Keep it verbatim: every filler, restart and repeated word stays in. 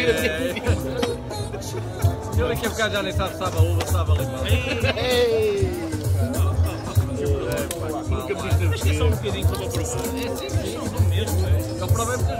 Eu daqui a bocado já nem sabe se estava uva, se estava limão. Nunca me disse. Mas que é só um bocadinho para provar. É sim, sim, são mesmo. Eu provei muitas